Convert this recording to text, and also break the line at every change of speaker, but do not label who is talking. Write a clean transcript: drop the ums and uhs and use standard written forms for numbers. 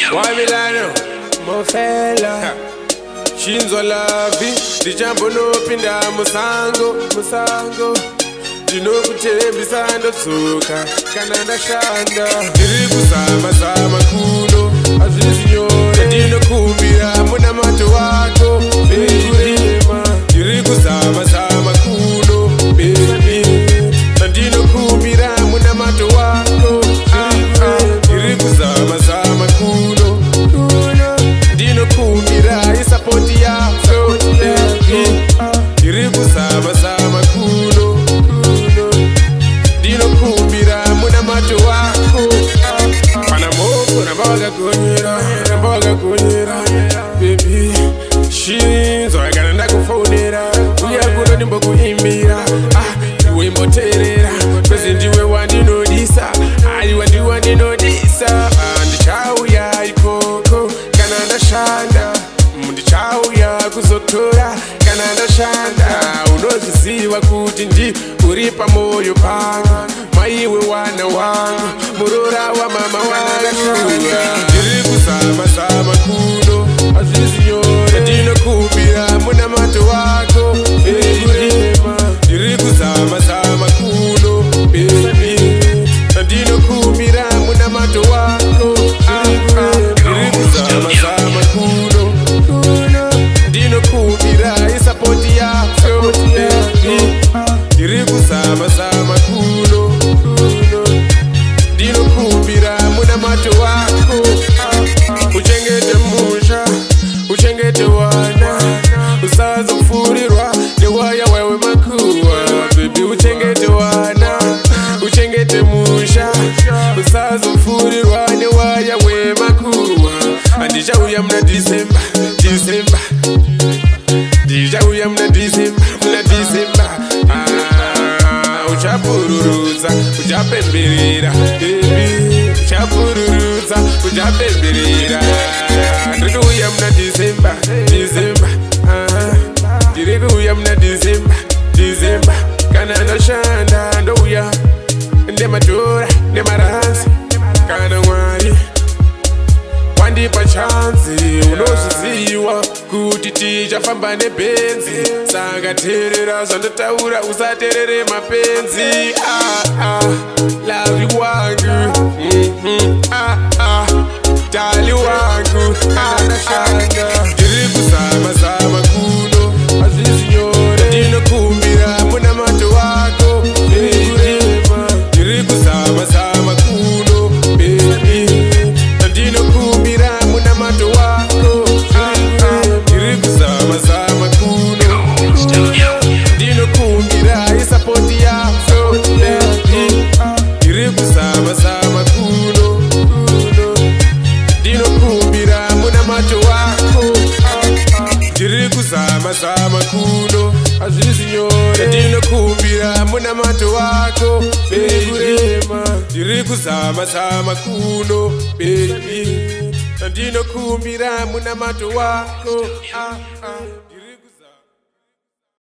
Wamilano Mofela Shinzo lavi Dijambo no pinda musango Ndinokutembisa ndotsuka kana ndashanda ndiri kuzama kuno azvizinyore ndinokumbira muna mato wako bekurema ndiri kuzama kuno bebi ndinokumbira muna mato wako ndiri kuzama kuno ndinokumbira isapoti yako ndiri kuzama kuno ndinokumbira muna mato wako pana moko namboga kunyera baby shinzo kana ndakufonera uya kuno ndimbokuimbira iwe mboterera pese ndiwe wandinodisa aiwa ndiwe wandinodisa ndichauya ikoko kana ndashanda ndichauya kuzotora kana ndashanda unozviziva kuti ndi uri pamoyo panga maiwe wana wangu murora wa mama wangu ndiri kuzama kuno azvizinyore ndinokumbira muna mato wako ndiri kuzama kuno ndinokumbira muna mato wako ndiri kuzama kuno ndinokumbira isapoti yako ndiri kuzama kuno ndinokumbira muna mato wako uchengete musha uchengete wana usazopfurirwa newaya wewe makuwa bebi uchengete wana uchengete musha usazopfurirwa newaya wewe makuwa andichauya muna December ndichauya muna December uchapururudza uchapemberera baby uchapururudza uchapemberera ndiri kuuya muna December ndiri kuuya muna December kana ndoshanda ndouya ndemadhora nemaranzi kana Mwari wandipa chanzi unozviziva kuti tichafamba nebenzi saka teerera zvandotaura usateerere mapenzi lavi wangu tali wangu ndiri kuzama kuno azvizinyore ndinokumbira muna mato wako ndiri kuzama kuno ndinokumbira muna mato wako ndiri kuzama kuno ndinokumbira isapoti yako ndiri kuzama kuno ndinokumbira muna mato wako ndiri kuzama kuno azvizinyore ndinokumbira muna mato wako ndiri kuzama kuno baby ndinokumbira muna mato wako